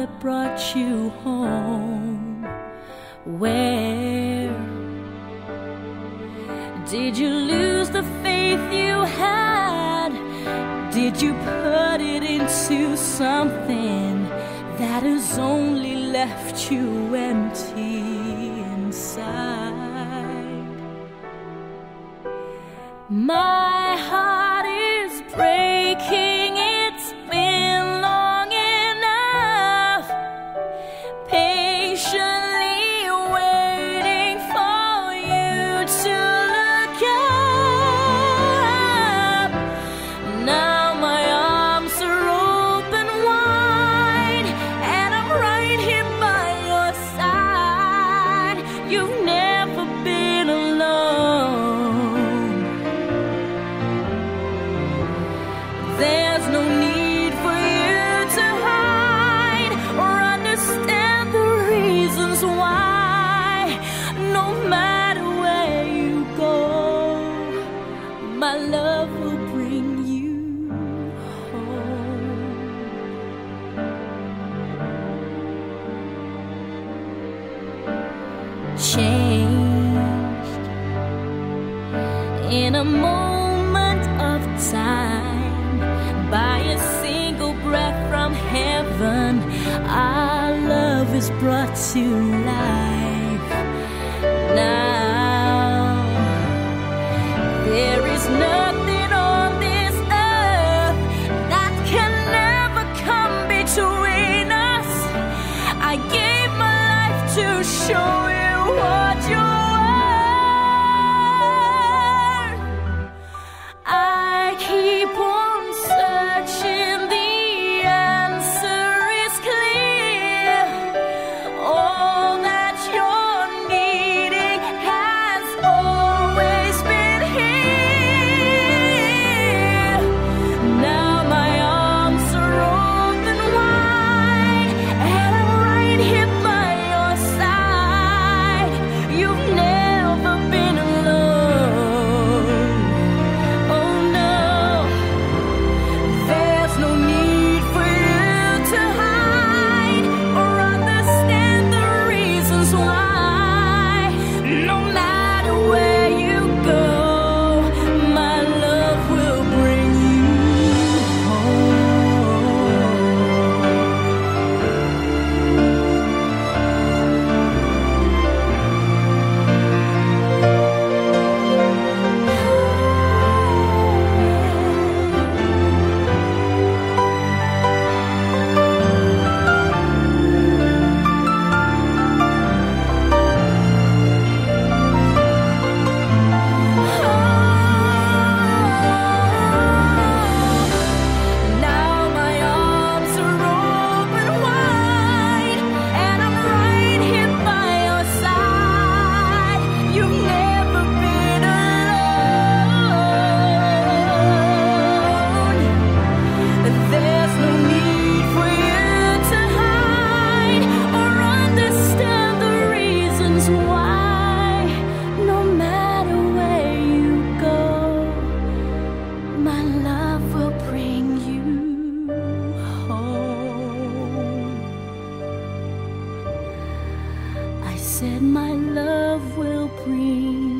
that brought you home? Where did you lose the faith you had? Did you put it into something that has only left you empty inside? My heart is breaking, it's been long enough, patiently waiting for you to look up. Now my arms are open wide, and I'm right here by your side. You've never been alone. There's no need for you to hide or understand the reasons why. No matter where you go, my love will bring you home. Changed in a moment of time, by a single breath from heaven, our love is brought to life. Now there is nothing on this earth that can never come between us. I gave my life to show you what you're worth. I keep on searching, the answer is clear. All that you're needing has always been here. Now my arms are open wide, and I'm right here by your side. You've never been alone. Oh no, there's no need for you to hide or understand the reasons why. No matter where you go, my love will bring you Now my arms are open wide, and I'm right here by your side. You've never been alone. There's no need for you to hide or understand the reasons why. No matter where you go, my love will bring you home. I said my love will bring